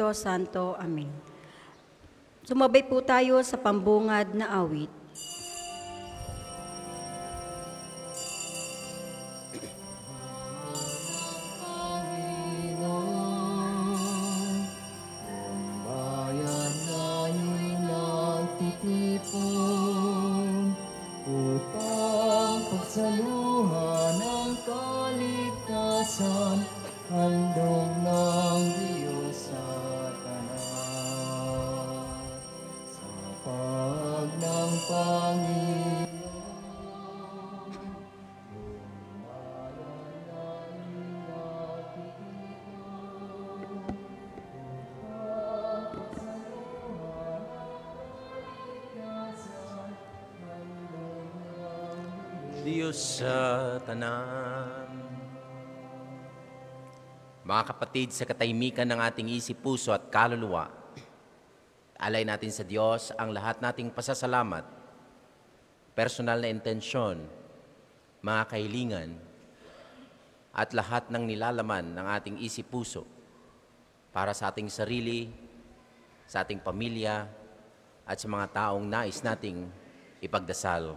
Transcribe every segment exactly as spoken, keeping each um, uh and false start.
Espiritu Santo. Amen. Sumabay po tayo sa pambungad na awit. Diyos sa tanan. Mga kapatid, sa katahimikan ng ating isip, puso at kaluluwa, alay natin sa Diyos ang lahat nating pasasalamat, personal na intensyon, mga kahilingan, at lahat ng nilalaman ng ating isip, puso para sa ating sarili, sa ating pamilya, at sa mga taong nais nating ipagdasal.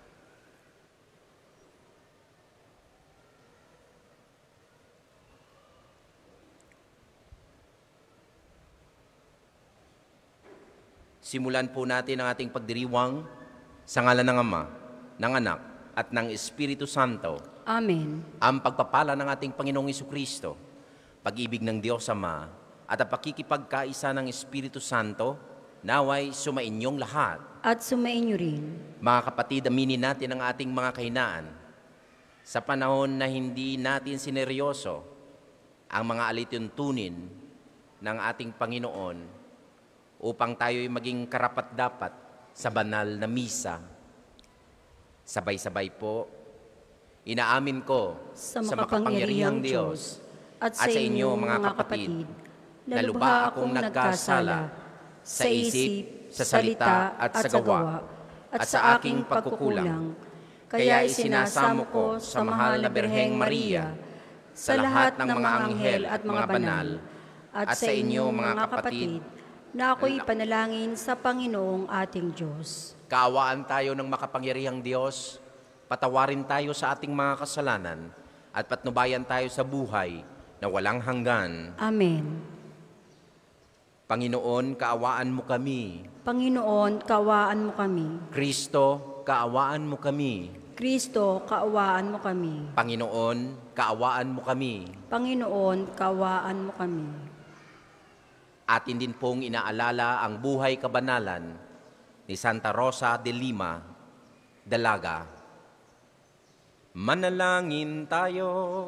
Simulan po natin ang ating pagdiriwang sa ngalan ng Ama, ng Anak, at ng Espiritu Santo. Amen. Ang pagpapala ng ating Panginoong Jesucristo, pag-ibig ng Diyos Ama, at ang pakikipagkaisa ng Espiritu Santo, naway sumainyong lahat. At sumainyo rin. Mga kapatid, aminin natin ang ating mga kahinaan. Sa panahon na hindi natin sineryoso ang mga alituntunin ng ating Panginoon, upang tayo'y maging karapat-dapat sa banal na misa. Sabay-sabay po, inaamin ko sa, sa makapangyarihang Diyos at sa inyo, mga kapatid, na lubha akong nagkasala sa isip, sa salita at sa gawa, at sa aking pagkukulang. Kaya isinasamo ko sa mahal na Birheng Maria, sa lahat ng mga anghel at mga banal, at sa inyo, mga kapatid, na ako'y panalangin sa Panginoong ating Diyos. Kaawaan tayo ng makapangyarihang Diyos, patawarin tayo sa ating mga kasalanan, at patnubayan tayo sa buhay na walang hanggan. Amen. Panginoon, kaawaan mo kami. Panginoon, kaawaan mo kami. Kristo, kaawaan mo kami. Kristo, kaawaan mo kami. Panginoon, kaawaan mo kami. Panginoon, kaawaan mo kami. Atin din pong inaalala ang buhay kabanalan ni Santa Rosa de Lima, Dalaga. Manalangin tayo.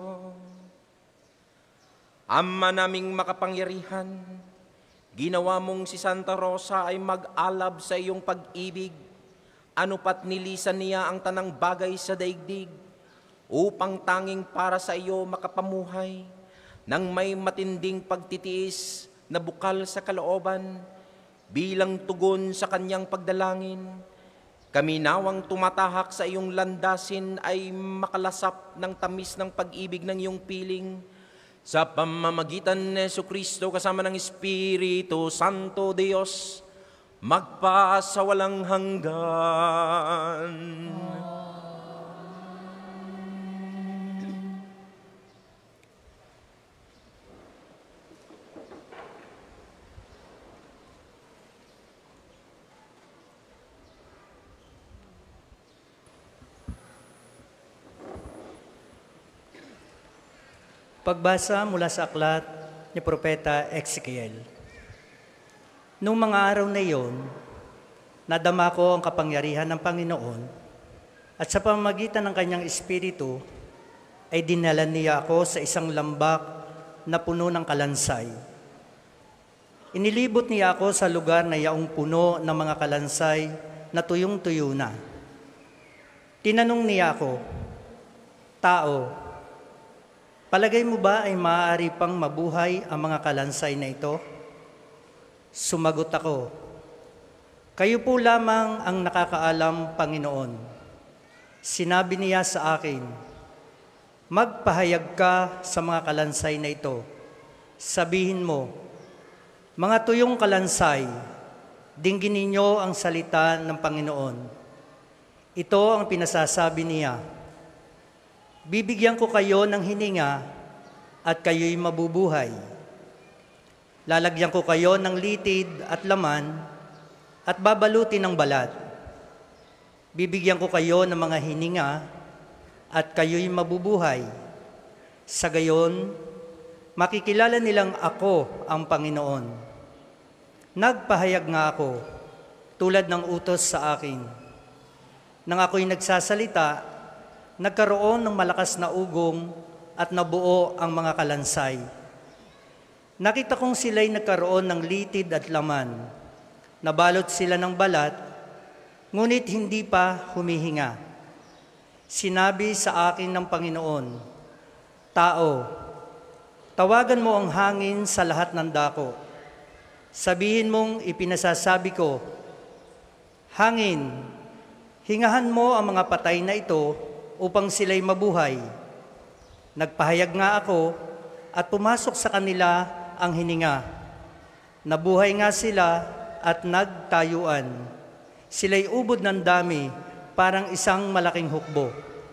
Ama naming makapangyarihan, ginawa mong si Santa Rosa ay mag-alab sa iyong pag-ibig, ano pat nilisan niya ang tanang bagay sa daigdig, upang tanging para sa iyo makapamuhay, nang may matinding pagtitiis na bukal sa kalooban, bilang tugon sa kanyang pagdalangin. Kami nawang tumatahak sa iyong landasin ay makalasap ng tamis ng pag-ibig ng iyong piling, sa pamamagitan ni Jesucristo kasama ng Espiritu Santo Diyos, magpa sa walang hanggan. Pagbasa mula sa aklat ni Propeta Ezekiel. Noong mga araw na iyon, nadama ko ang kapangyarihan ng Panginoon at sa pamamagitan ng kanyang espiritu ay dinala niya ako sa isang lambak na puno ng kalansay. Inilibot niya ako sa lugar na yaong puno ng mga kalansay na tuyong-tuyo na. Tinanong niya ako, "Tao, palagay mo ba ay maaari pang mabuhay ang mga kalansay na ito?" Sumagot ako, "Kayo po lamang ang nakakaalam, Panginoon." Sinabi niya sa akin, "Magpahayag ka sa mga kalansay na ito. Sabihin mo, Mga tuyong kalansay, dinggin ninyo ang salita ng Panginoon. Ito ang pinasasabi niya. Bibigyan ko kayo ng hininga at kayo'y mabubuhay. Lalagyan ko kayo ng litid at laman at babalutin ng balat. Bibigyan ko kayo ng mga hininga at kayo'y mabubuhay. Sa gayon, makikilala nilang ako ang Panginoon. Nagpahayag nga ako, tulad ng utos sa akin. Nang ako'y nagsasalita, nagkaroon ng malakas na ugong at nabuo ang mga kalansay. Nakita kong sila'y nagkaroon ng litid at laman. Nabalot sila ng balat, ngunit hindi pa humihinga. Sinabi sa akin ng Panginoon, "Tao, tawagan mo ang hangin sa lahat ng dako. Sabihin mong ipinasasabi ko, hangin, hingahan mo ang mga patay na ito upang sila'y mabuhay." Nagpahayag nga ako at pumasok sa kanila ang hininga. Nabuhay nga sila at nagtayuan. Sila'y ubod ng dami, parang isang malaking hukbo.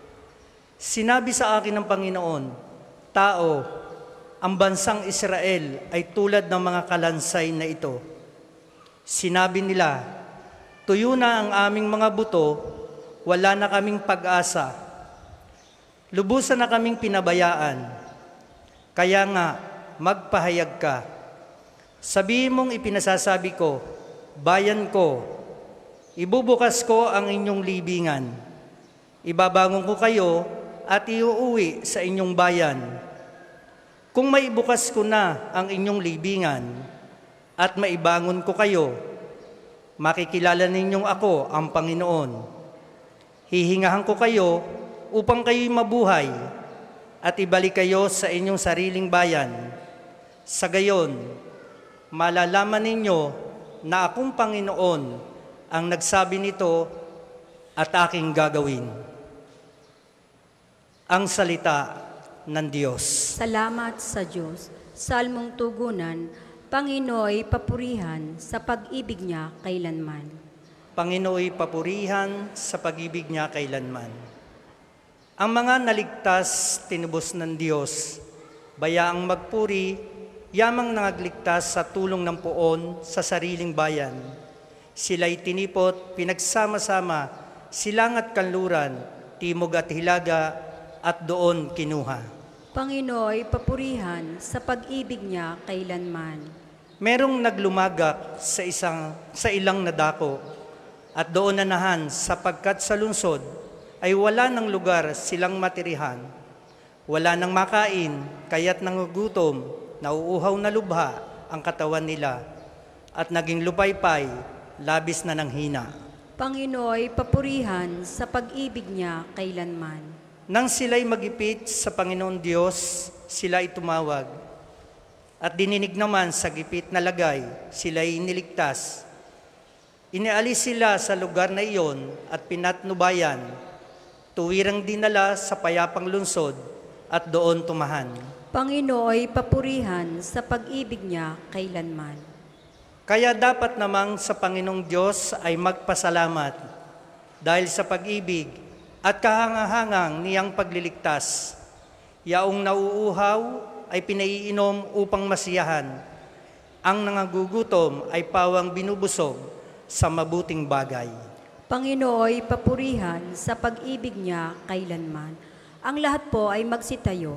Sinabi sa akin ng Panginoon, "Tao, ang bansang Israel ay tulad ng mga kalansay na ito." Sinabi nila, "Tuyo na ang aming mga buto, wala na kaming pag-asa. Lubusan na kaming pinabayaan. Kaya nga, magpahayag ka. Sabihin mong ipinasasabi ko, bayan ko, ibubukas ko ang inyong libingan. Ibabangon ko kayo at iuuwi sa inyong bayan. Kung maibukas ko na ang inyong libingan at maibangon ko kayo, makikilala ninyong ako ang Panginoon. Hihingahan ko kayo upang kayo'y mabuhay at ibalik kayo sa inyong sariling bayan. Sa gayon, malalaman ninyo na akong Panginoon ang nagsabi nito at aking gagawin." Ang salita ng Diyos. Salamat sa Diyos. Salmong tugunan, Panginooy papurihan sa pag-ibig niya kailanman. Panginooy papurihan sa pag-ibig niya kailanman. Ang mga naligtas tinubos ng Diyos, bayaang magpuri, yamang nangagligtas sa tulong ng poon sa sariling bayan. Sila'y tinipot, pinagsama-sama, silang at kanluran, timog at hilaga, at doon kinuha. Panginooy papurihan sa pag-ibig niya kailanman. Merong naglumagak sa isang sa ilang nadako at doon nanahan sapagkat sa lungsod ay wala ng lugar silang matirihan. Wala nang makain, kaya't nangugutom, nauuhaw na lubha ang katawan nila at naging lupaypay, labis na nanghina. Panginooy papurihan sa pag-ibig niya kailanman. Nang sila'y magipit sa Panginoon Diyos, sila'y tumawag. At dininig naman sa gipit na lagay, sila'y iniligtas. Inialis sila sa lugar na iyon at pinatnubayan, tuwirang dinala sa payapang lungsod at doon tumahan. Panginooy papurihan sa pag-ibig niya kailanman. Kaya dapat namang sa Panginoong Diyos ay magpasalamat dahil sa pag-ibig at kahangahangang niyang pagliligtas. Yaong nauuhaw ay pinaiinom upang masiyahan. Ang nangagugutom ay pawang binubusog sa mabuting bagay. Panginooy papurihan sa pag-ibig niya kailanman. Ang lahat po ay magsitayo.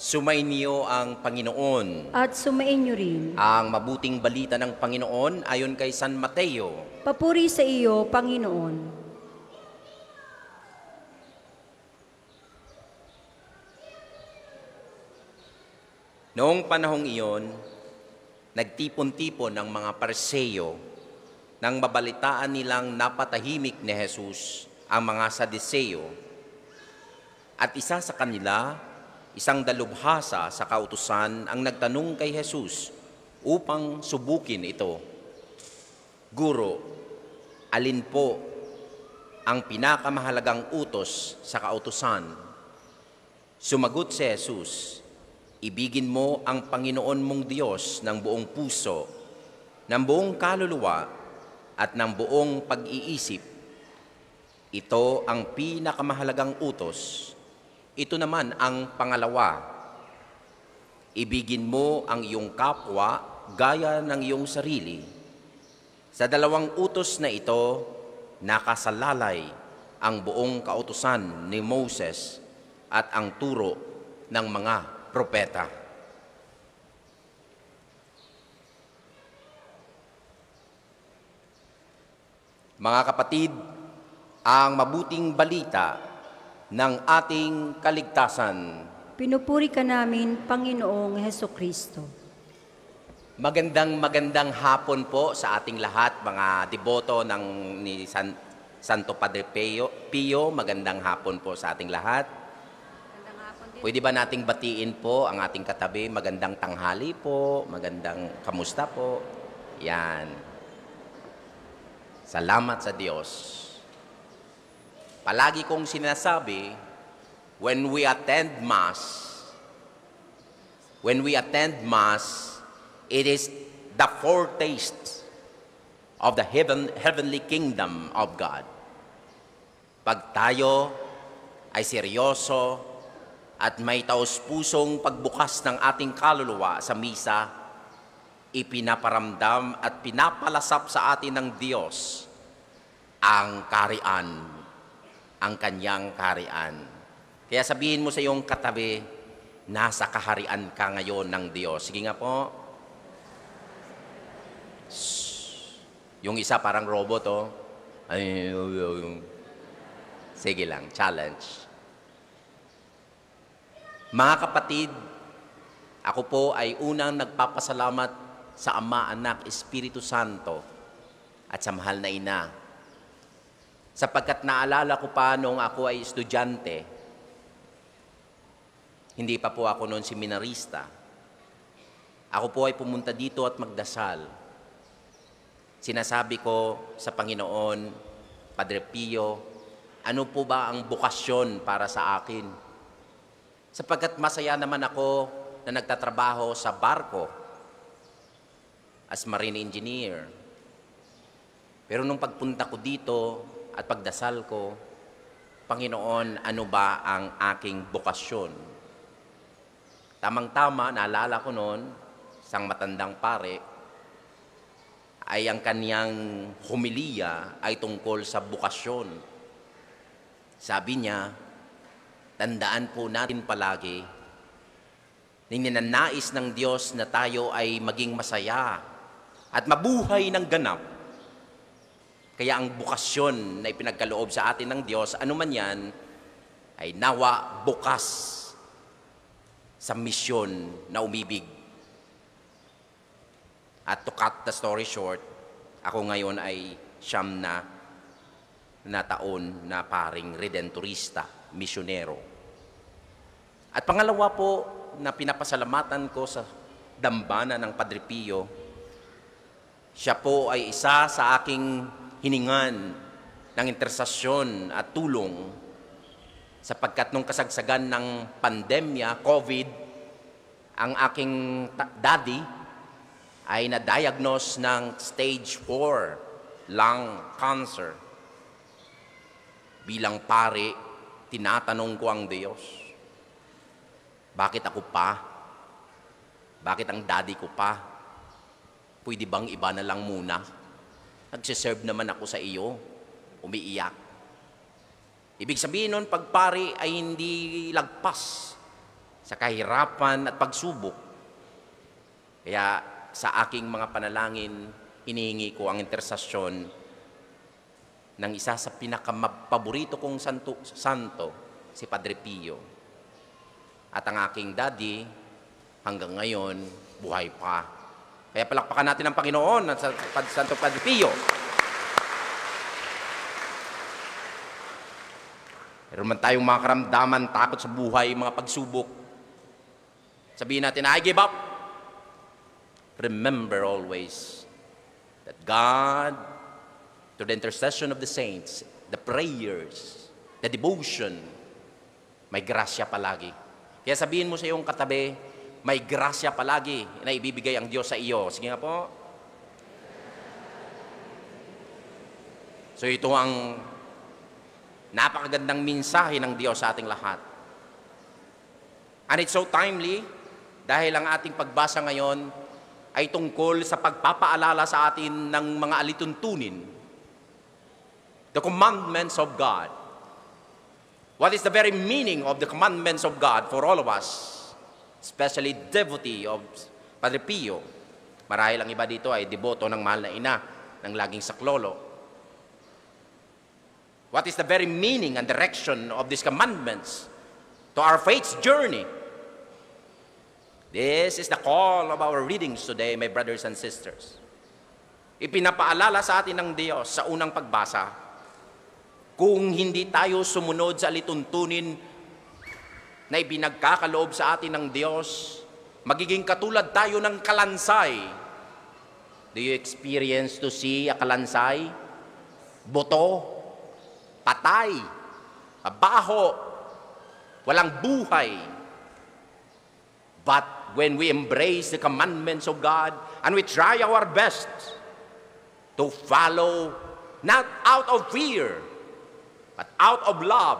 Sumainyo ang Panginoon. At sumainyo rin. Ang mabuting balita ng Panginoon ayon kay San Mateo. Papuri sa iyo, Panginoon. Noong panahong iyon, nagtipon-tipon ang mga Parseyo nang mabalitaan nilang napatahimik ni Jesus ang mga Sadiseo. At isa sa kanila, isang dalubhasa sa kautusan ang nagtanong kay Jesus upang subukin ito. Guro, alin po ang pinakamahalagang utos sa kautusan? Sumagot si Jesus, ibigin mo ang Panginoon mong Diyos ng buong puso, ng buong kaluluwa, at ng buong pag-iisip. Ito ang pinakamahalagang utos. Ito naman ang pangalawa. Ibigin mo ang iyong kapwa gaya ng iyong sarili. Sa dalawang utos na ito, nakasalalay ang buong kautusan ni Moses at ang turo ng mga propeta. Mga kapatid, ang mabuting balita ng ating kaligtasan. Pinupuri ka namin, Panginoong Hesukristo. Magandang magandang hapon po sa ating lahat, mga deboto ng ni San, Santo Padre Pio. Pio. Magandang hapon po sa ating lahat. Pwede ba nating batiin po ang ating katabi? Magandang tanghali po, magandang kamusta po. Yan. Salamat sa Diyos. Palagi kong sinasabi, when we attend Mass, when we attend Mass, it is the foretaste of the heaven, heavenly kingdom of God. Pag tayo ay seryoso at may taos-pusong pagbukas ng ating kaluluwa sa misa, ipinaparamdam at pinapalasap sa atin ng Diyos ang kaharian, ang kanyang kaharian. Kaya sabihin mo sa iyong katabi, nasa kaharian ka ngayon ng Diyos. Sige nga po. Shhh. Yung isa parang robot, oh. Ay, sige lang, challenge. Mga kapatid, ako po ay unang nagpapasalamat sa Ama, Anak, Espiritu Santo at sa mahal na Ina. Sapagkat naalala ko pa noong ako ay estudyante, hindi pa po ako noon seminarista. Ako po ay pumunta dito at magdasal. Sinasabi ko sa Panginoon, Padre Pio, ano po ba ang bukasyon para sa akin? Sapagkat masaya naman ako na nagtatrabaho sa barko as marine engineer. Pero nung pagpunta ko dito, at pagdasal ko, Panginoon, ano ba ang aking bukasyon? Tamang-tama, naalala ko noon, isang matandang pare, ay ang kaniyang homilya ay tungkol sa bukasyon. Sabi niya, tandaan po natin palagi, ninanais ng Diyos na tayo ay maging masaya at mabuhay ng ganap. Kaya ang bukasyon na ipinagkaloob sa atin ng Diyos, ano man yan, ay nawa bukas sa misyon na umibig. At to cut the story short, ako ngayon ay siyam na, na taon na paring redentorista, misyonero. At pangalawa po na pinapasalamatan ko sa dambana ng Padre Pio, siya po ay isa sa aking hiningan ng intersasyon at tulong sapagkat nung kasagsagan ng pandemya, COVID, ang aking daddy ay na-diagnose ng stage four lung cancer. Bilang pare, tinatanong ko ang Diyos, bakit ako pa? Bakit ang daddy ko pa? Pwede bang iba na lang muna? Nagsiserve naman ako sa iyo, umiiyak. Ibig sabihin nun, pag pare ay hindi lagpas sa kahirapan at pagsubok. Kaya sa aking mga panalangin, hinihingi ko ang intersesyon ng isa sa pinakapaborito kong santo, santo, si Padre Pio. At ang aking daddy, hanggang ngayon, buhay pa. Kaya palakpakan natin ang Panginoon at sa Santo Padre Pio. Meron man tayong mga karamdaman, takot sa buhay, mga pagsubok. Sabihin natin, I give up. Remember always that God, through the intercession of the saints, the prayers, the devotion, may grasya palagi. Kaya sabihin mo sa iyong katabi, may grasya palagi na ibibigay ang Diyos sa iyo. Sige nga po. So ito ang napakagandang mensahe ng Diyos sa ating lahat. And it's so timely dahil ang ating pagbasa ngayon ay tungkol sa pagpapaalala sa atin ng mga alituntunin. The commandments of God. What is the very meaning of the commandments of God for all of us? Especially devotee of Padre Pio. Marahil ang iba dito ay deboto ng mahal na ina, ng laging saklolo. What is the very meaning and direction of these commandments to our faith's journey? This is the call of our readings today, my brothers and sisters. Ipinapaalala sa atin ng Diyos sa unang pagbasa, kung hindi tayo sumunod sa alituntunin na ibinagkakaloob sa atin ng Diyos, magiging katulad tayo ng kalansay. Do you experience to see a kalansay? Buto, patay, mabaho, walang buhay. But when we embrace the commandments of God and we try our best to follow, not out of fear, but out of love,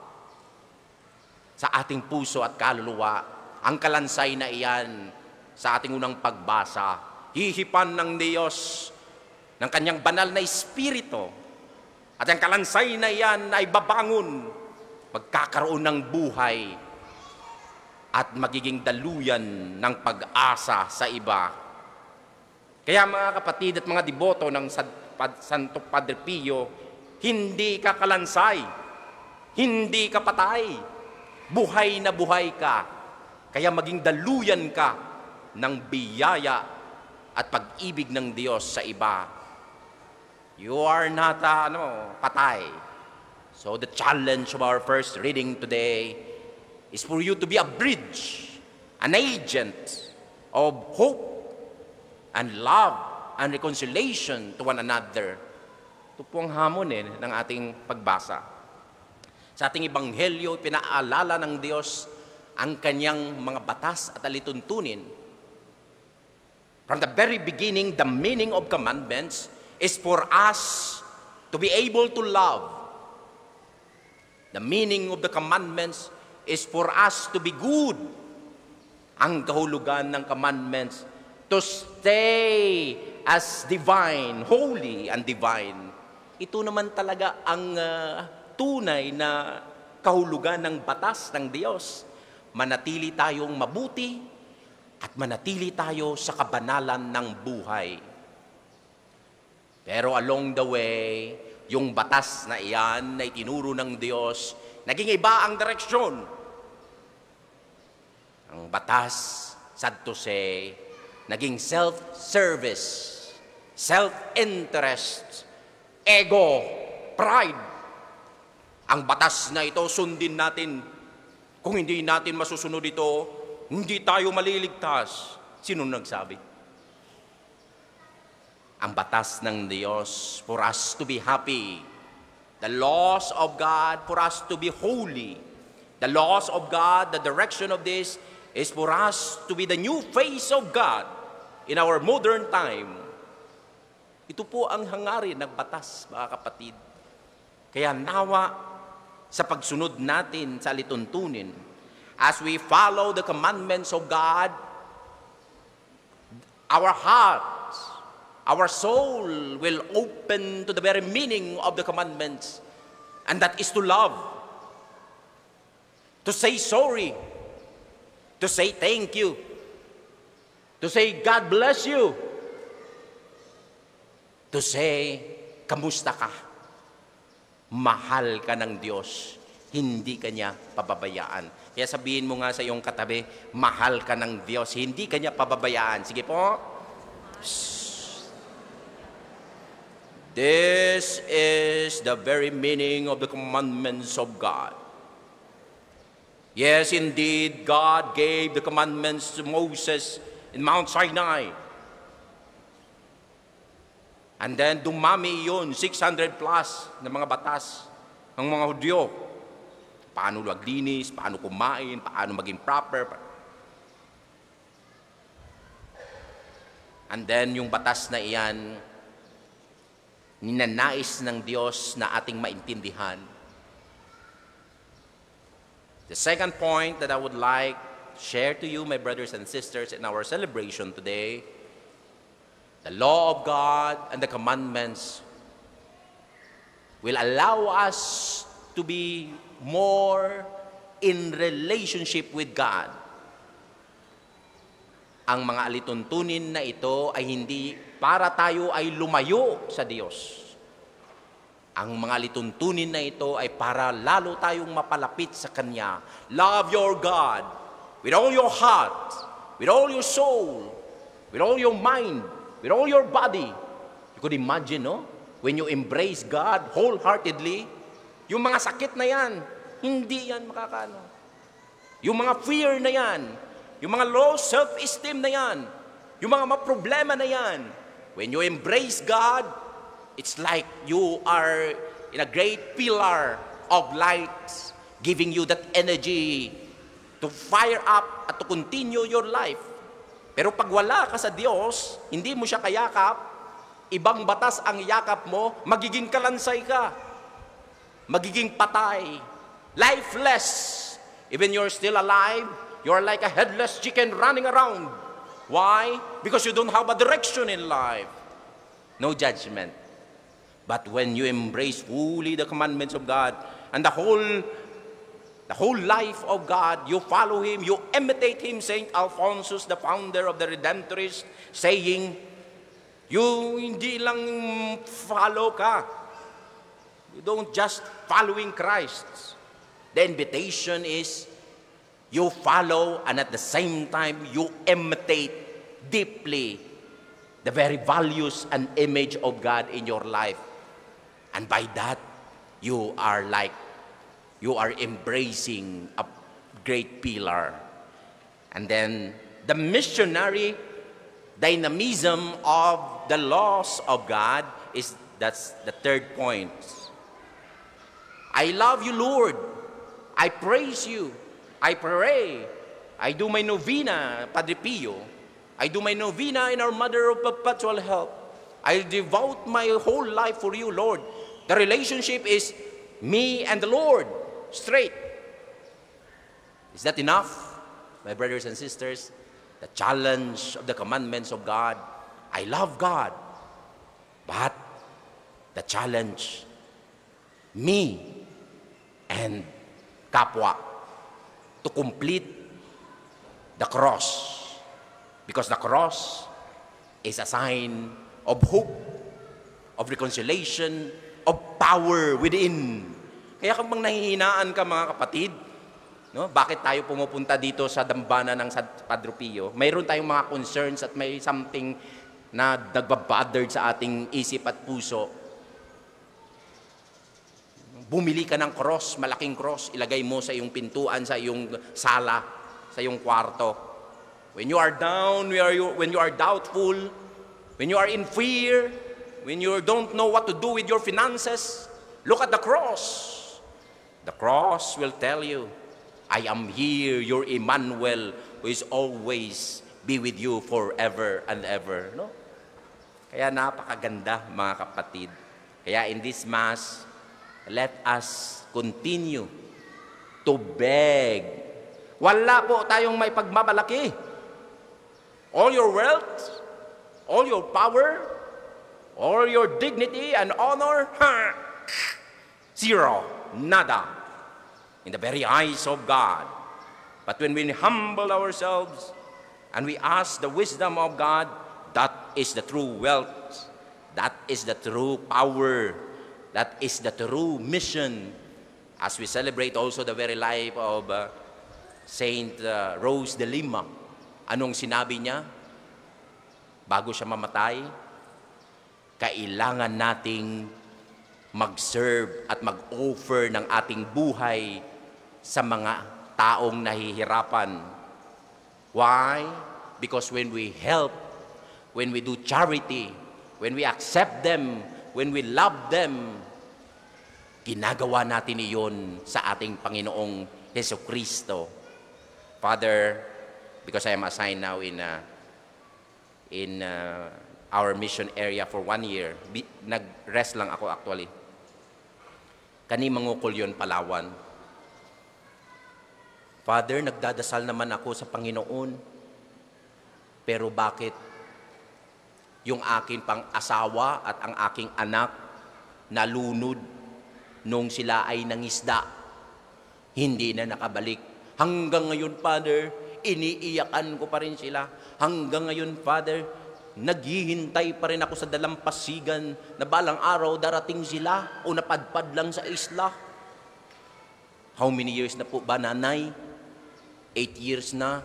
sa ating puso at kaluluwa, ang kalansay na iyan sa ating unang pagbasa, hihipan ng Diyos ng kanyang banal na espiritu. At ang kalansay na iyan ay babangon, magkakaroon ng buhay, at magiging daluyan ng pag-asa sa iba. Kaya mga kapatid at mga deboto ng Santo Padre Pio, hindi ka kalansay, hindi ka patay, buhay na buhay ka. Kaya maging daluyan ka ng biyaya at pag-ibig ng Diyos sa iba. You are not uh, ano, patay. So the challenge of our first reading today is for you to be a bridge, an agent of hope and love and reconciliation to one another. Ito po ang hamon eh, ng ating pagbasa. Sa ating ebanghelyo, pinaalala ng Diyos ang kanyang mga batas at alituntunin. From the very beginning, the meaning of commandments is for us to be able to love. The meaning of the commandments is for us to be good. Ang kahulugan ng commandments, to stay as divine, holy and divine. Ito naman talaga ang uh, tunay na kahulugan ng batas ng Diyos. Manatili tayong mabuti at manatili tayo sa kabanalan ng buhay. Pero along the way, yung batas na iyan na itinuro ng Diyos, naging iba ang direksyon. Ang batas, sad to say, naging self-service, self-interest, ego, pride. Ang batas na ito, sundin natin. Kung hindi natin masusunod ito, hindi tayo maliligtas. Sino nagsabi? Ang batas ng Diyos for us to be happy. The laws of God for us to be holy. The laws of God, the direction of this is for us to be the new face of God in our modern time. Ito po ang hangarin ng batas, mga kapatid. Kaya nawa sa pagsunod natin sa alituntunin, as we follow the commandments of God, our hearts, our soul will open to the very meaning of the commandments, and that is to love, to say sorry, To say thank you. To say God bless you. To say, kamusta ka? Mahal ka ng Diyos. Hindi ka niya pababayaan. Kaya sabihin mo nga sa iyong katabi, mahal ka ng Diyos. Hindi ka niya pababayaan. Sige po. This is the very meaning of the commandments of God. Yes, indeed, God gave the commandments to Moses in Mount Sinai. And then dumami yun, six hundred plus na mga batas ng mga Hudyo. Paano maglinis, paano kumain, paano maging proper. And then yung batas na iyan, ninanais ng Diyos na ating maintindihan. The second point that I would like to share to you, my brothers and sisters, in our celebration today, the law of God and the commandments will allow us to be more in relationship with God. Ang mga alituntunin na ito ay hindi para tayo ay lumayo sa Diyos. Ang mga alituntunin na ito ay para lalo tayong mapalapit sa Kanya. Love your God with all your heart, with all your soul, with all your mind, with all your body. You could imagine, no? When you embrace God wholeheartedly, yung mga sakit na yan, hindi yan makakano. Yung mga fear na yan, yung mga low self-esteem na yan, yung mga problema na yan, when you embrace God, it's like you are in a great pillar of light, giving you that energy to fire up at to continue your life. Pero pag wala ka sa Diyos, hindi mo siya kayakap, ibang batas ang yakap mo, magiging kalansay ka, magiging patay, lifeless. Even you're still alive, you're like a headless chicken running around. Why? Because you don't have a direction in life. No judgment. But when you embrace fully the commandments of God and the whole the whole life of God, you follow Him, you imitate Him, Saint Alphonsus, the founder of the Redemptorist, saying, you hindi lang follow ka. You don't just following Christ. The invitation is, you follow and at the same time, you imitate deeply the very values and image of God in your life. And by that, you are like, you are embracing a great pillar. And then, the missionary dynamism of the laws of God is, that's the third point. I love you, Lord. I praise you. I pray. I do my novena, Padre Pio. I do my novena in our Mother of Perpetual Help. I devote my whole life for you, Lord. The relationship is me and the Lord, straight. Is that enough, my brothers and sisters? The challenge of the commandments of God. I love God. But the challenge, me and kapwa, to complete the cross. Because the cross is a sign of hope, of reconciliation, of power within. Kaya kung nanghihinaan ka, mga kapatid, no? Bakit tayo pumupunta dito sa dambana ng Padre Pio? Mayroon tayong mga concerns at may something na nagbabothered sa ating isip at puso. Bumili ka ng cross, malaking cross, ilagay mo sa iyong pintuan, sa iyong sala, sa iyong kwarto. When you are down, when you are doubtful, when you are in fear, when you don't know what to do with your finances, look at the cross. The cross will tell you, I am here, your Emmanuel, who is always be with you forever and ever. No? Kaya napakaganda, mga kapatid. Kaya in this Mass, let us continue to beg. Wala po tayong may pagmamalaki. All your wealth, all your power, all your dignity and honor, ha, zero, nada. In the very eyes of God, But when we humble ourselves and we ask the wisdom of God, that is the true wealth. That is the true power. That is the true mission. As we celebrate also the very life of uh, Saint uh, Rose de Lima, anong sinabi niya? Bago siya mamatay, kailangan nating mag-serve at mag-offer ng ating buhay sa mga taong nahihirapan. Why? Because when we help, when we do charity, when we accept them, when we love them, ginagawa natin iyon sa ating Panginoong Jesucristo. Father, because I am assigned now in uh, in uh, our mission area for one year, bi- nag-rest lang ako actually. Kani mangukol yun, Palawan. Father, nagdadasal naman ako sa Panginoon, pero bakit yung akin pang asawa at ang aking anak nalunod nung sila ay nangisda, hindi na nakabalik. Hanggang ngayon, Father, iniiyakan ko pa rin sila. Hanggang ngayon, Father, naghihintay pa rin ako sa dalampasigan na balang araw darating sila o napadpad lang sa isla. How many years na po ba, Nanay? Eight years na.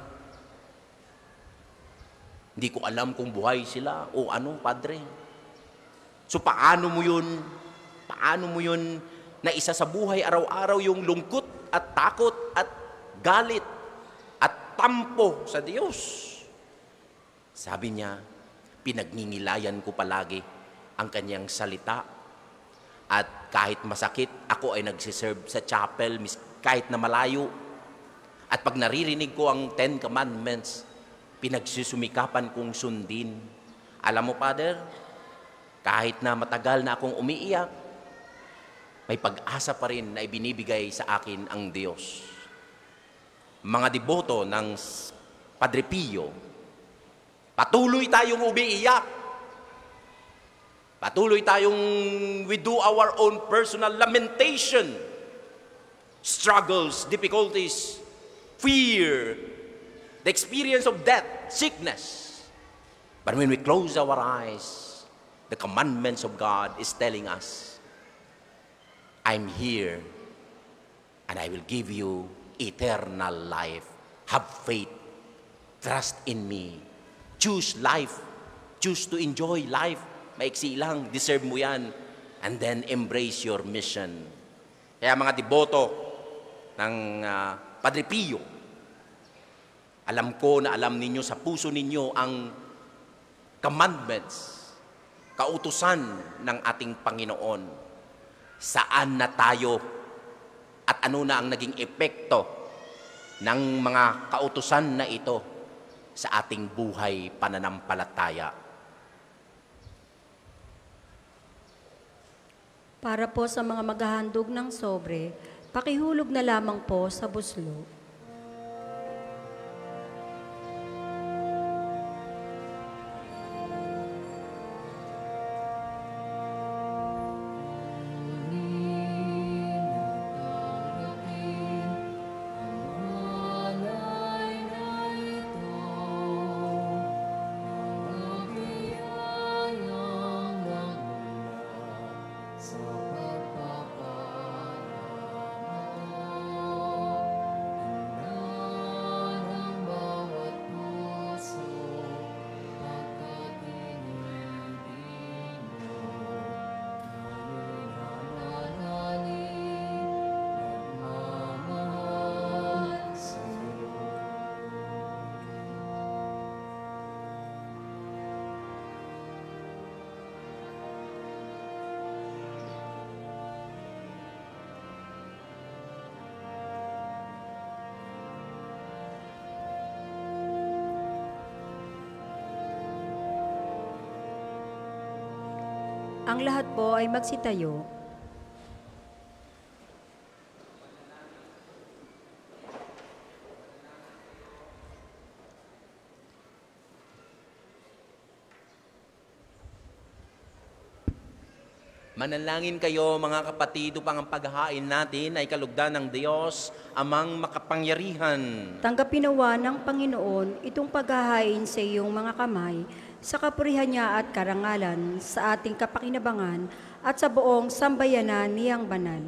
Hindi ko alam kung buhay sila o ano, Padre. So paano mo yun? Paano mo yun na isa sa buhay araw-araw yung lungkot at takot at galit at tampo sa Diyos? Sabi niya, pinagningilayan ko palagi ang kanyang salita. At kahit masakit, ako ay nagsiserve sa chapel kahit na malayo. At pag naririnig ko ang Ten Commandments, pinagsusumikapan kong sundin. Alam mo, Father, kahit na matagal na akong umiiyak, may pag-asa pa rin na ibinibigay sa akin ang Diyos. Mga deboto ng Padre Pio, patuloy tayong umiiyak. Patuloy tayong we do our own personal lamentation, struggles, difficulties, fear, the experience of death, sickness. But when we close our eyes, the commandments of God is telling us, I'm here and I will give you eternal life. Have faith. Trust in me. Choose life. Choose to enjoy life. Maiksi lang, deserve mo yan. And then embrace your mission. Kaya mga deboto ng uh, Padre Pio, alam ko na alam ninyo sa puso ninyo ang commandments, kautusan ng ating Panginoon. Saan na tayo at ano na ang naging epekto ng mga kautusan na ito sa ating buhay pananampalataya. Para po sa mga maghahandog ng sobre, pakihulog na lamang po sa buslo. Ang lahat po ay magsitayo. Manalangin kayo mga kapatid upang ang paghahain natin ay kalugdan ng Diyos, amang makapangyarihan. Tanggapin nawa ng Panginoon itong paghahain sa iyong mga kamay, sa kapurihan niya at karangalan, sa ating kapakinabangan at sa buong sambayanan niyang banal.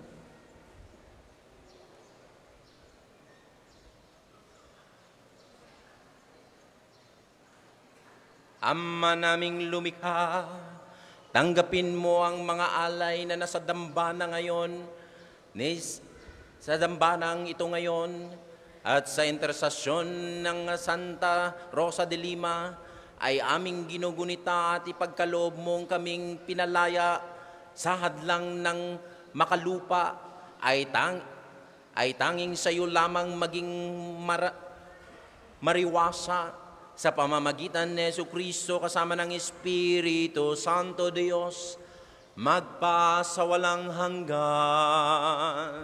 Ama naming lumikha, tanggapin mo ang mga alay na nasa dambana ngayon, nis, sa dambanang ito ngayon, at sa intersasyon ng Santa Rosa de Lima, ay aming ginugunita at ipagkaloob mong kaming pinalaya sa hadlang ng makalupa, ay, tang, ay tanging sa iyo lamang maging mara, mariwasa, sa pamamagitan ni Jesucristo kasama ng Espiritu Santo Diyos, magpa sa walang hanggan.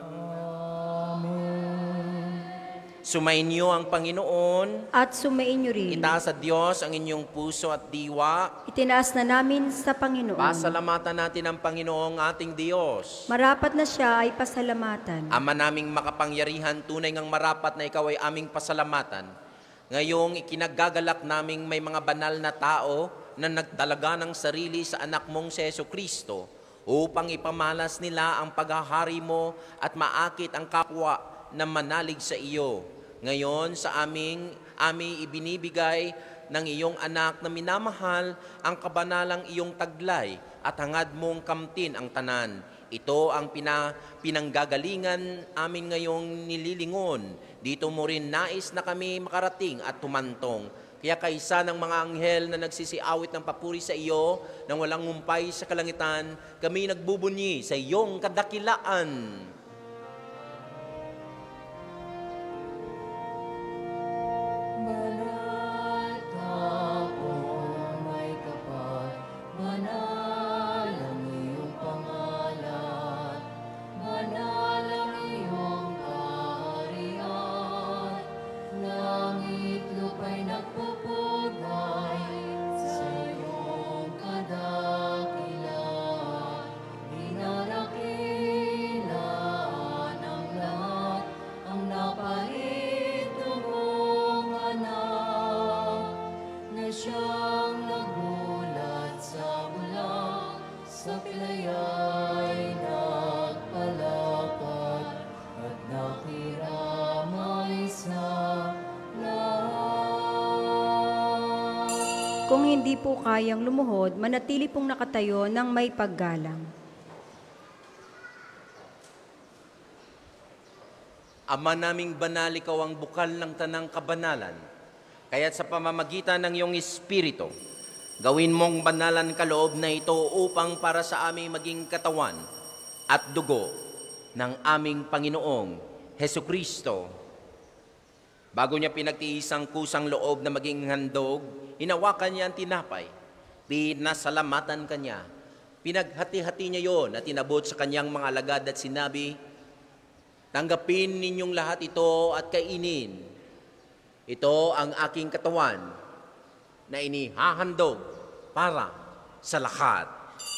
Amen. Sumainyo ang Panginoon. At sumainyo rin. Itaas sa Diyos ang inyong puso at diwa. Itinaas na namin sa Panginoon. Pasalamatan natin ang Panginoong ating Diyos. Marapat na siya ay pasalamatan. Ama naming makapangyarihan, tunay ngang marapat na ikaw ay aming pasalamatan. Ngayong ikinagagalak naming may mga banal na tao na nagtalaga ng sarili sa anak mong si Jesucristo upang ipamalas nila ang paghahari mo at maakit ang kapwa na manalig sa iyo. Ngayon sa aming aming ibinibigay ng iyong anak na minamahal ang kabanalang iyong taglay at hangad mong kamtin ang tanan. Ito ang pina, pinanggagalingan amin ngayong nililingon. Dito mo rin nais na kami makarating at tumantong. Kaya kaisa ng mga anghel na nagsisiawit ng papuri sa iyo, nang walang ngumpay sa kalangitan, kami nagbubunyi sa iyong kadakilaan. Kung hindi po kayang lumuhod, manatili pong nakatayo ng may paggalang. Ama naming banal, ikaw ang bukal ng tanang kabanalan. Kaya't sa pamamagitan ng iyong Espiritu, gawin mong banalan kaloob na ito upang para sa aming maging katawan at dugo ng aming Panginoong Hesukristo. Bago niya pinagtiis ang kusang loob na maging handog, hinawakan niya ang tinapay, pinasalamatan kanya, pinaghati-hati niya yon at inabot sa kanyang mga alagad at sinabi, tanggapin ninyong lahat ito at kainin. Ito ang aking katawan na inihahandog para sa lahat.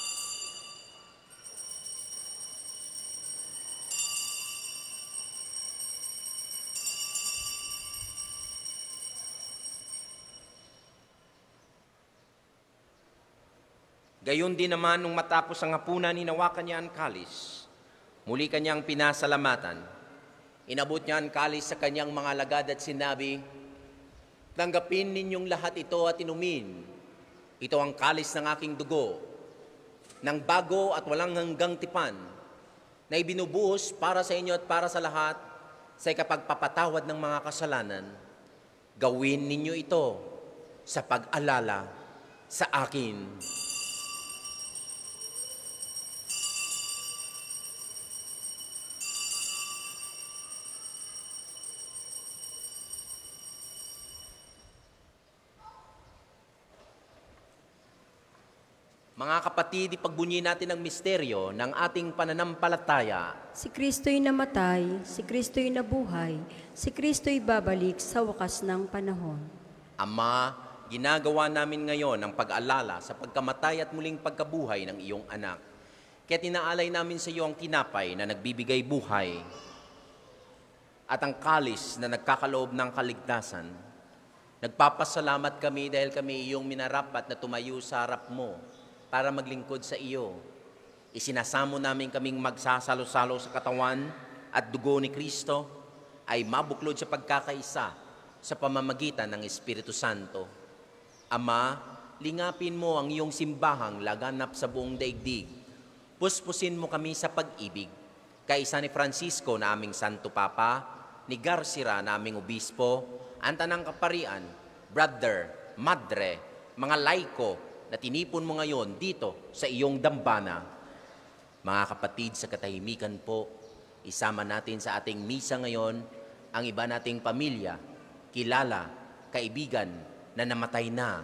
Gayon din naman nung matapos ang hapunan, hinawakan niya ang kalis. Muli kanyang pinasalamatan. Inabot niya ang kalis sa kanyang mga alagad at sinabi, tanggapin ninyong lahat ito at inumin. Ito ang kalis ng aking dugo, ng bago at walang hanggang tipan, na ibinubuhos para sa inyo at para sa lahat sa ikapagpapatawad ng mga kasalanan. Gawin ninyo ito sa pag-alala sa akin. Mga kapatid, ipagbunyi natin ang misteryo ng ating pananampalataya. Si Kristo'y namatay, si Kristo'y nabuhay, si Kristo'y babalik sa wakas ng panahon. Ama, ginagawa namin ngayon ang pag-alala sa pagkamatay at muling pagkabuhay ng iyong anak. Kaya tinaalay namin sa iyo ang tinapay na nagbibigay buhay at ang kalis na nagkakaloob ng kaligtasan. Nagpapasalamat kami dahil kami iyong minarapat na tumayo sa harap mo para maglingkod sa iyo. Isinasamo namin kaming magsasalo-salo sa katawan at dugo ni Kristo ay mabuklod sa pagkakaisa sa pamamagitan ng Espiritu Santo. Ama, lingapin mo ang iyong simbahang laganap sa buong daigdig. Puspusin mo kami sa pag-ibig. Kaisa ni Francisco na aming Santo Papa, ni Garcia na aming Obispo, ang Tanang Kaparian, brother, madre, mga laiko na tinipon mo ngayon dito sa iyong dambana. Mga kapatid sa katahimikan po, isama natin sa ating misa ngayon ang iba nating pamilya, kilala, kaibigan na namatay na.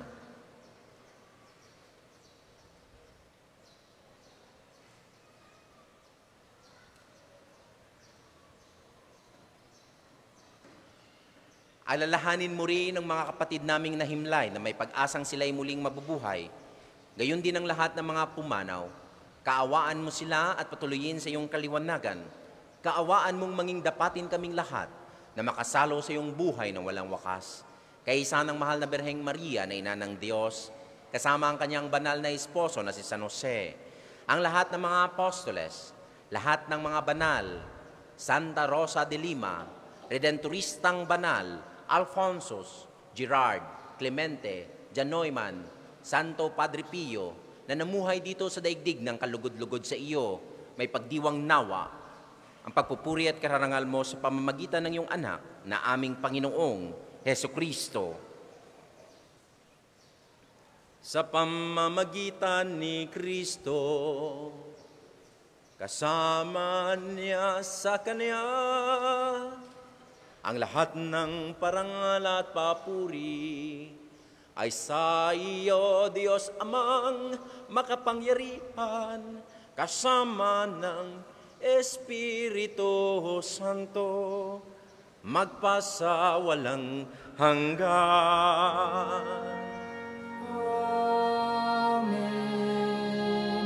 Alalahanin mo rin ang mga kapatid naming nahimlay na may pag-asang sila'y muling mabubuhay. Gayon din ang lahat ng mga pumanaw. Kaawaan mo sila at patuloyin sa iyong kaliwanagan. Kaawaan mong manging dapatin kaming lahat na makasalo sa iyong buhay na walang wakas. Kaisa ng mahal na Birheng Maria na ina ng Diyos, kasama ang kanyang banal na esposo na si San Jose, ang lahat ng mga apostoles, lahat ng mga banal, Santa Rosa de Lima, Redentoristang Banal, Alfonsos, Gerard, Clemente, Janoyman, Santo Padre Pio, na namuhay dito sa daigdig ng kalugod-lugod sa iyo, may pagdiwang nawa, ang pagpupuri at kararangal mo sa pamamagitan ng iyong anak na aming Panginoong Heso Kristo. Sa pamamagitan ni Kristo, kasama niya sa Kanya, ang lahat ng parangal at papuri ay sa iyo, Diyos Amang makapangyarihan, kasama ng Espiritu Santo, magpasa walang hanggan. Amen,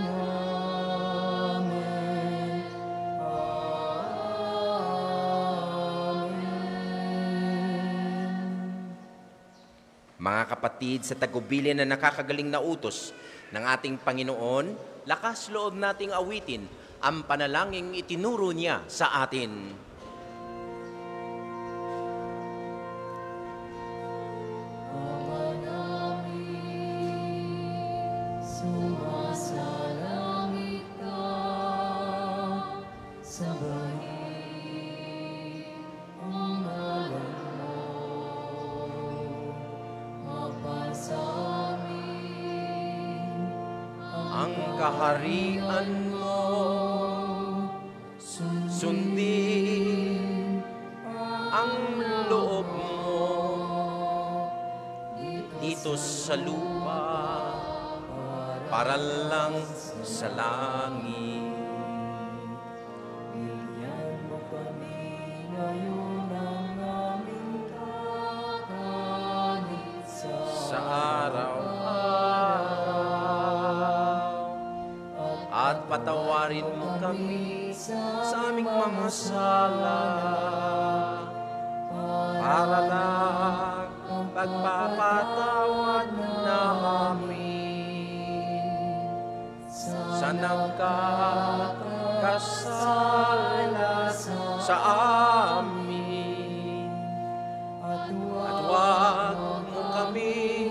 amen, amen. Mga kapatid, sa tagubilin na nakakagaling na utos ng ating Panginoon, lakas loob nating awitin ang panalangin itinuro niya sa atin. Ama namin, sumasalangit ka, sambahin ang ngalan mo, mapasamin Ang kaharian mo, sundin ang loob mo dito sa lupa para lang sa langit. Bigyan mo kami ngayon ng aming kakanin Sa araw-araw at patawarin mo kami sa aming mga sala para lang pagpapatawad namin sa nagkakasala sa amin. At huwag mo kami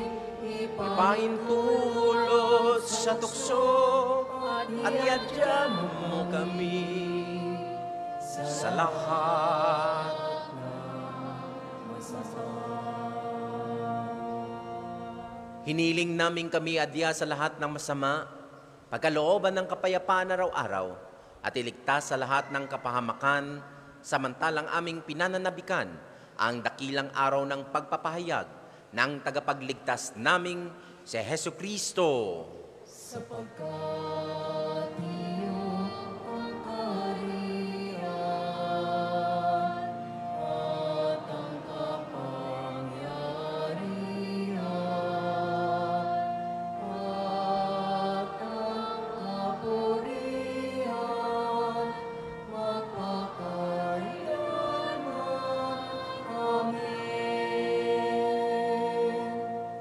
ipahintulot sa tukso at iadyan mo kami sa lahat. Hiniling namin kami adya sa lahat ng masama, pagkalooban ng kapayapaan araw-araw, at iligtas sa lahat ng kapahamakan, samantalang aming pinananabikan ang dakilang araw ng pagpapahayag ng tagapagligtas naming si Heso Kristo. sapagkat iyo ang kaharian at ang kapangyarihan at ang kapurihan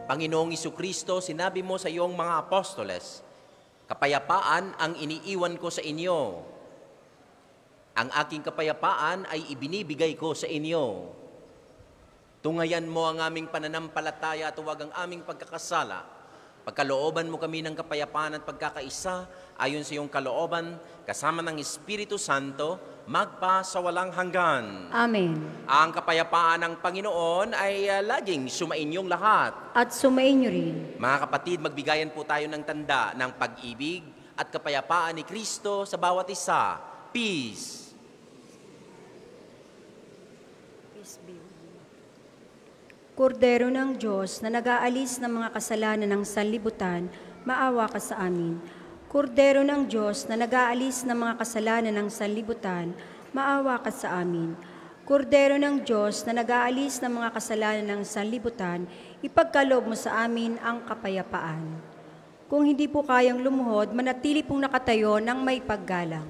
Panginoong Isukristo, sinabi mo sa iyong mga apostoles, kapayapaan ang iniiwan ko sa inyo. Ang aking kapayapaan ay ibinibigay ko sa inyo. Tungayan mo ang aming pananampalataya at huwag ang aming pagkakasala. Pagkalooban mo kami ng kapayapaan at pagkakaisa, ayon sa iyong kalooban, kasama ng Espiritu Santo, magpa sa walang hanggan. Amen. Ang kapayapaan ng Panginoon ay uh, laging sumainyong lahat. At sumainyo rin. Mga kapatid, magbigayan po tayo ng tanda ng pag-ibig at kapayapaan ni Kristo sa bawat isa. Peace. Kordero ng Diyos na nag-aalis ng mga kasalanan ng sanlibutan, maawa ka sa amin. Kordero ng Diyos na nag-aalis ng mga kasalanan ng sanlibutan, maawa ka sa amin. Kordero ng Diyos na nag-aalis ng mga kasalanan ng sanlibutan, ipagkaloob mo sa amin ang kapayapaan. Kung hindi po kayang lumuhod, manatili pong nakatayo ng may paggalang.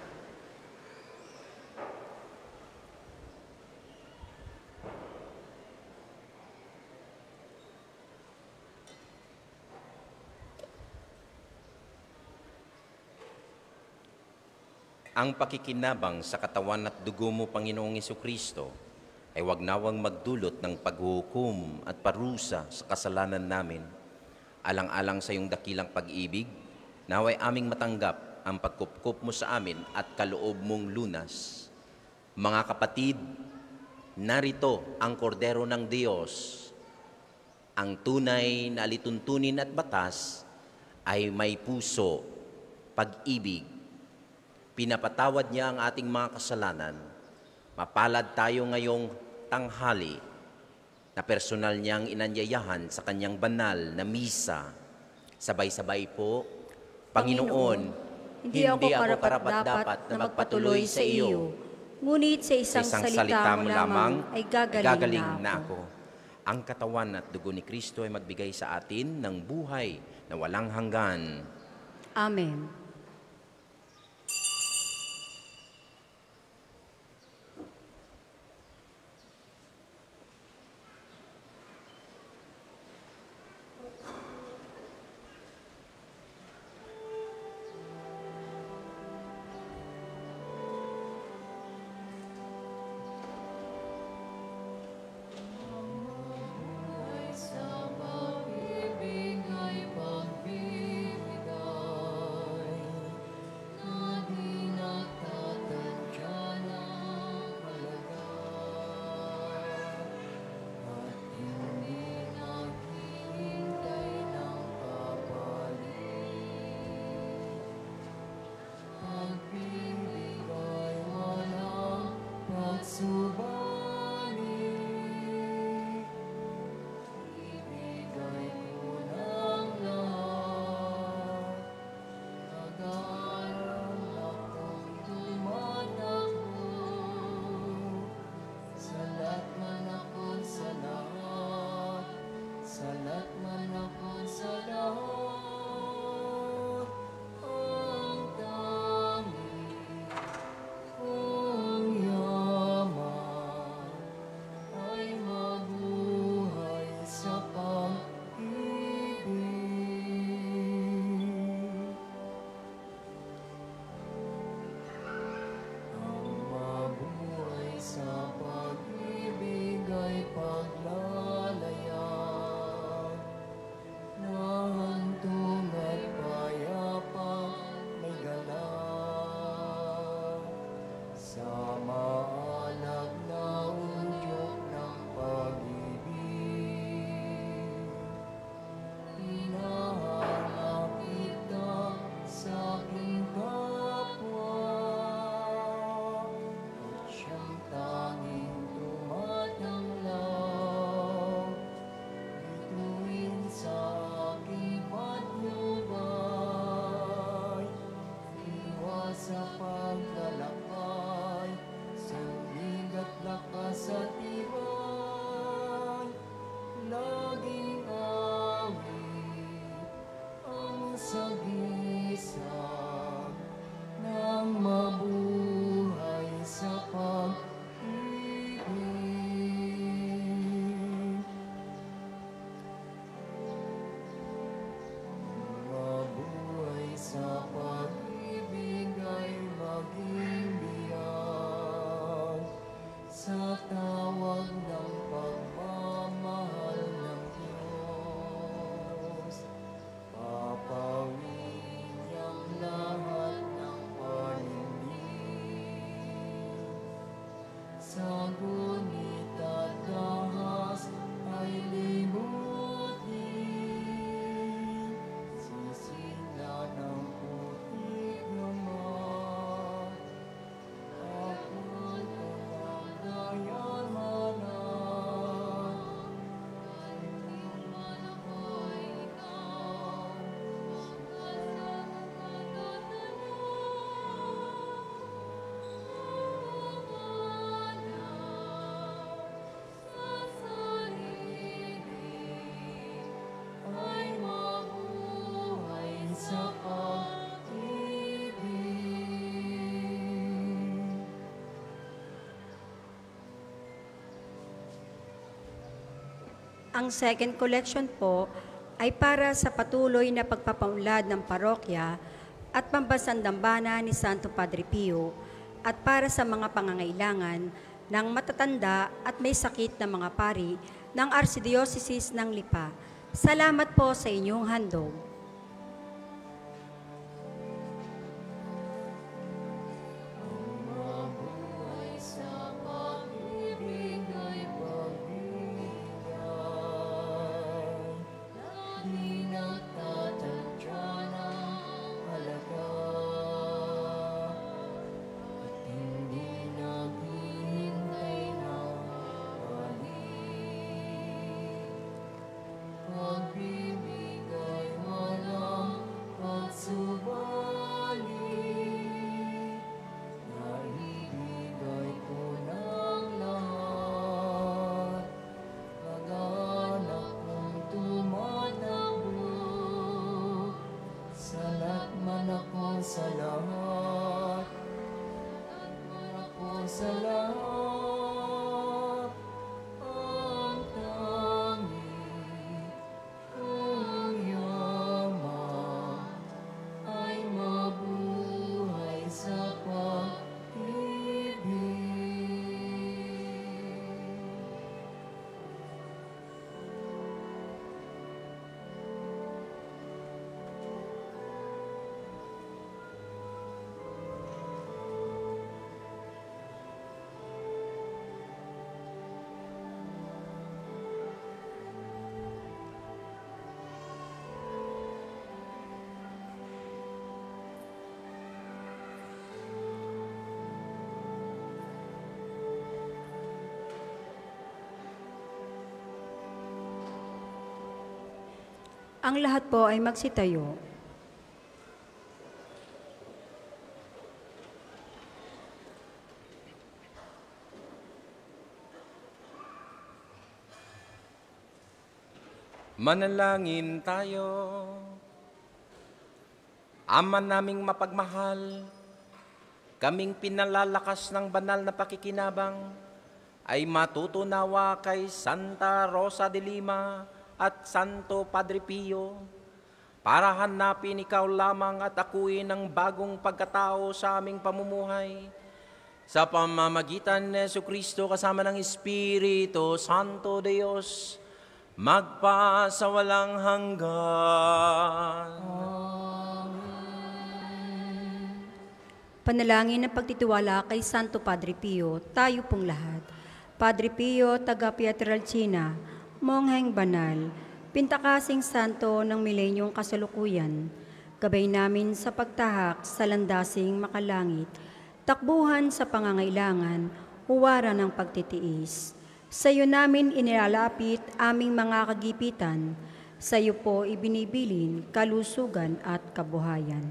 Ang pakikinabang sa katawan at dugo mo, Panginoong Isukristo, ay wag nawang magdulot ng paghuhukom at parusa sa kasalanan namin. Alang-alang sa iyong dakilang pag-ibig, naway aming matanggap ang pagkupkup mo sa amin at kaloob mong lunas. Mga kapatid, narito ang kordero ng Diyos. Ang tunay na alituntunin at batas ay may puso, pag-ibig. Pinapatawad niya ang ating mga kasalanan. Mapalad tayo ngayong tanghali na personal niyang inanyayahan sa kanyang banal na misa. Sabay-sabay po, Panginoon, hindi ako karapat-dapat na magpatuloy sa iyo. Ngunit sa isang, sa isang salita mo lamang ay gagaling, gagaling na, na ako. ako. Ang katawan at dugo ni Kristo ay magbigay sa atin ng buhay na walang hanggan. Amen. Sa pag-ibig ay pagbibigay. Ang second collection po ay para sa patuloy na pagpapaunlad ng parokya at pambansang dambana ni Santo Padre Pio at para sa mga pangangailangan ng matatanda at may sakit na mga pari ng Archdiocese ng Lipa. Salamat po sa inyong handog. Mabuhay sa pag-ibig ay pagbigay. Di nagtatantya ng halaga. At hindi naghihintay ng balik. Pag-ibig ay walang pagsubali. Naibigay ko ng lahat. Pag-anak kong tumatakbo. Salat man ako sa lahat. Salat man ako sa lahat. Ang tanging kong yaman ay mabuhay sa pag-ibig. Ang lahat po ay magsitayo. Manalangin tayo. Ama naming mapagmahal, kaming pinalalakas ng banal na pakikinabang, ay matutunawa kay Santa Rosa de Lima at Santo Padre Pio, para hanapin ikaw lamang at akuin ng bagong pagkatao sa aming pamumuhay. Sa pamamagitan ni Jesucristo kasama ng Espiritu Santo Diyos, magpa sa walang hanggan. Panalangin ng pagtitiwala kay Santo Padre Pio, tayo pong lahat. Padre Pio, taga Pietrelcina, mongheng banal, pintakasing santo ng milenyong kasalukuyan, gabay namin sa pagtahak sa landasing makalangit, takbuhan sa pangangailangan, huwara ng pagtitiis. Sa iyo namin inilalapit aming mga kagipitan, sa iyo po ibinibilin kalusugan at kabuhayan.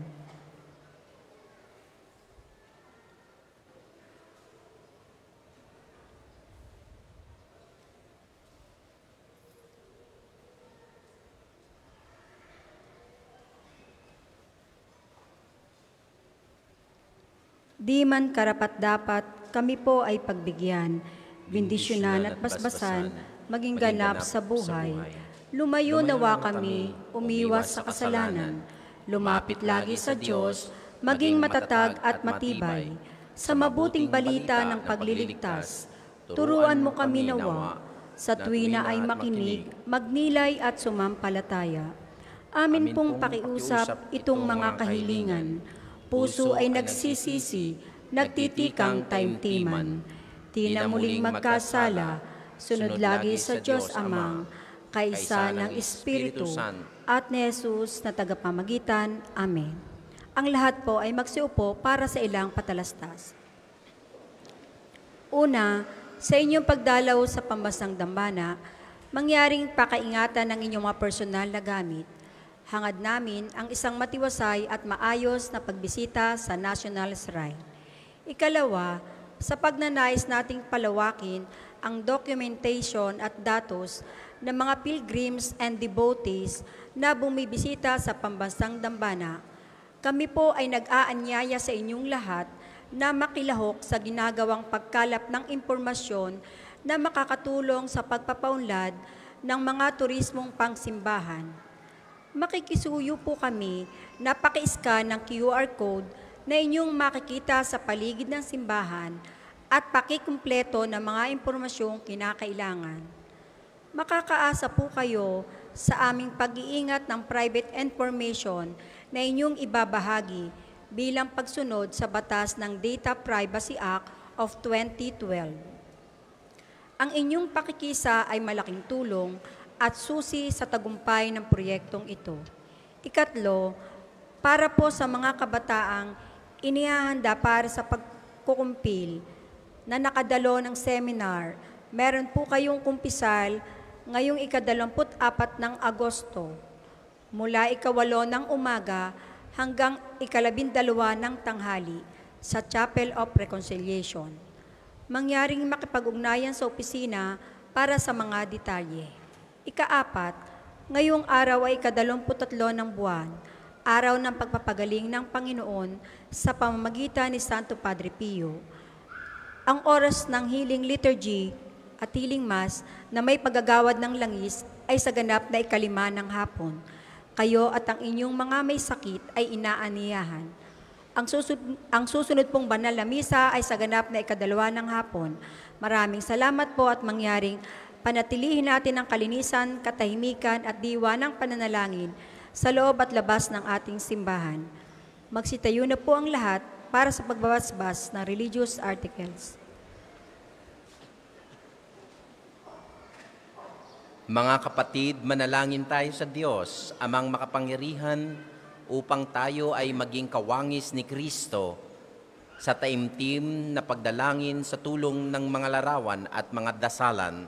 Di man karapat-dapat, kami po ay pagbigyan, bendisyonan at basbasan, maging ganap sa buhay. Lumayo nawa kami, umiwas sa kasalanan, lumapit lagi sa Diyos, maging matatag at matibay. Sa mabuting balita ng pagliligtas, turuan mo kami nawa, sa tuwina ay makinig, magnilay at sumampalataya. Amin pong pakiusap itong mga kahilingan, puso ay nagsisisi, nagtitikang taimtiman. Di na muling magkasala, sunod lagi sa Diyos Amang, kaisa ng Espiritu, at ni Jesus na tagapamagitan. Amen. Ang lahat po ay magsiupo para sa ilang patalastas. Una, sa inyong pagdalaw sa pambansang dambana, mangyaring pakaingatan ng inyong mga personal na gamit. Hangad namin ang isang matiwasay at maayos na pagbisita sa National Shrine. Ikalawa, sa pagnanais nating palawakin ang documentation at datos ng mga pilgrims and devotees na bumibisita sa pambansang dambana, kami po ay nag-aanyaya sa inyong lahat na makilahok sa ginagawang pagkalap ng impormasyon na makakatulong sa pagpapaunlad ng mga turismong pangsimbahan. Makikisuyo po kami na paki-scan ng Q R code na inyong makikita sa paligid ng simbahan at pakikumpleto ng mga impormasyong kinakailangan. Makakaasa po kayo sa aming pag-iingat ng private information na inyong ibabahagi bilang pagsunod sa batas ng Data Privacy Act of twenty twelve. Ang inyong pakikisa ay malaking tulong at susi sa tagumpay ng proyektong ito. Ikatlo, para po sa mga kabataang inihahanda para sa pagkukumpil na nakadalo ng seminar, meron po kayong kumpisal ngayong ikadalamput apat ng Agosto, mula ikawalo ng umaga hanggang ikalabindalawa ng tanghali sa Chapel of Reconciliation. Mangyaring makipag-ugnayan sa opisina para sa mga detalye. Ikaapat, ngayong araw ay ikadalamput tatlo ng buwan, araw ng pagpapagaling ng Panginoon sa pamamagitan ni Santo Padre Pio. Ang oras ng healing liturgy at healing mass na may paggagawad ng langis ay sa ganap na ikalima ng hapon. Kayo at ang inyong mga may sakit ay inaaniyahan. Ang susunod, ang susunod pong banal na misa ay sa ganap na ikadalawa ng hapon. Maraming salamat po at mangyaring panatilihin natin ang kalinisan, katahimikan at diwa ng pananalangin sa loob at labas ng ating simbahan. Magsitayo na po ang lahat para sa pagbabasbas ng religious articles. Mga kapatid, manalangin tayo sa Diyos, amang makapangyarihan, upang tayo ay maging kawangis ni Kristo sa taimtim na pagdalangin sa tulong ng mga larawan at mga dasalan.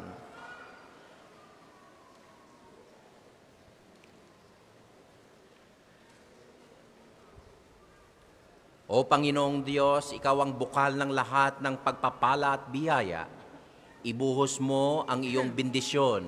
O Panginoong Diyos, Ikaw ang bukal ng lahat ng pagpapala at biyaya. Ibuhos mo ang iyong bendisyon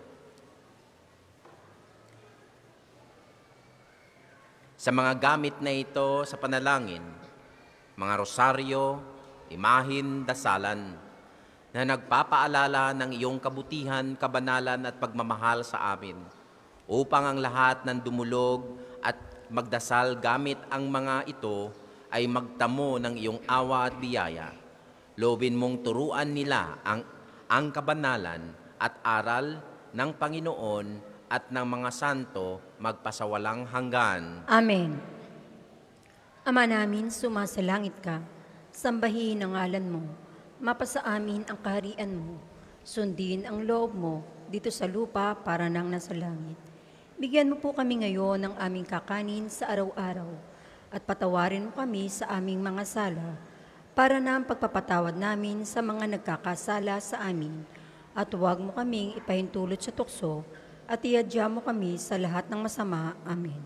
sa mga gamit na ito sa panalangin, mga rosaryo, imahin, dasalan, na nagpapaalala ng iyong kabutihan, kabanalan at pagmamahal sa amin, upang ang lahat ng dumulog at magdasal gamit ang mga ito ay magtamo ng iyong awa at biyaya. Loobin mong turuan nila ang, ang kabanalan at aral ng Panginoon at ng mga santo magpasawalang hanggan. Amen. Ama namin, sumasalangit ka, sambahin ang ngalan mo, mapasa amin ang kaharian mo, sundin ang loob mo dito sa lupa para nang nasa langit. Bigyan mo po kami ngayon ng aming kakanin sa araw-araw, at patawarin mo kami sa aming mga sala, para na ang pagpapatawad namin sa mga nagkakasala sa amin, at huwag mo kaming ipahintulot sa tukso, at iadya mo kami sa lahat ng masama. Amen.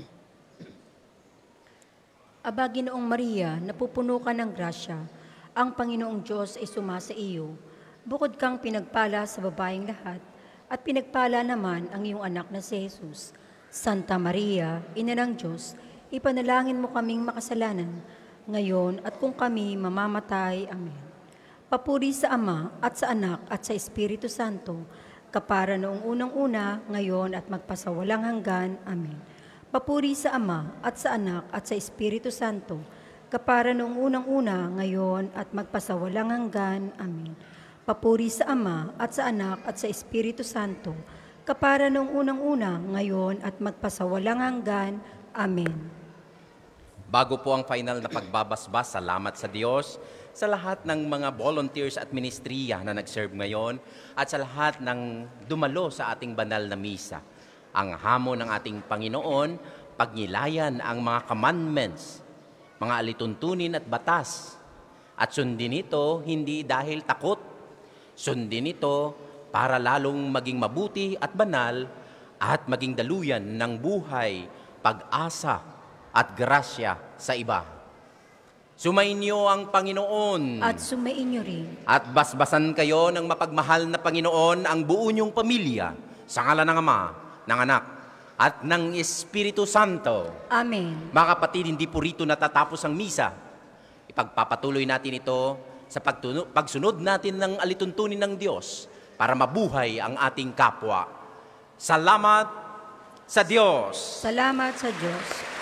Aba, Ginoong Maria, napupuno ka ng grasya, ang Panginoong Diyos ay sumasa iyo. Bukod kang pinagpala sa babaeng lahat, at pinagpala naman ang iyong anak na si Jesus. Santa Maria, Ina ng Diyos, ipanalangin mo kaming makasalanan, ngayon at kung kami mamamatay. Amen. Papuri sa Ama at sa Anak at sa Espiritu Santo, kapara noong unang-una, ngayon at magpasawalang hanggan. Amen. Papuri sa Ama at sa Anak at sa Espiritu Santo, kapara noong unang-una, ngayon at magpasawalang hanggan. Amen. Papuri sa Ama at sa Anak at sa Espiritu Santo, kapara noong unang-una, ngayon at magpasawalang hanggan. Amen. Bago po ang final na pagbabasbas, salamat sa Diyos sa lahat ng mga volunteers at ministriya na nag-serve ngayon at sa lahat ng dumalo sa ating banal na misa. Ang hamon ng ating Panginoon, pagnilayan ang mga commandments, mga alituntunin at batas. At sundin ito hindi dahil takot. Sundin ito para lalong maging mabuti at banal at maging daluyan ng buhay, pag-asa at grasya sa iba. Sumainyo ang Panginoon. At sumainyo rin. At basbasan kayo ng mapagmahal na Panginoon ang buo niyong pamilya sa ngalan ng Ama, ng Anak, at ng Espiritu Santo. Amen. Mga kapatid, hindi po rito natatapos ang misa. Ipagpapatuloy natin ito sa pagtuno, pagsunod natin ng alituntunin ng Diyos para mabuhay ang ating kapwa. Salamat sa Diyos. Salamat sa Diyos.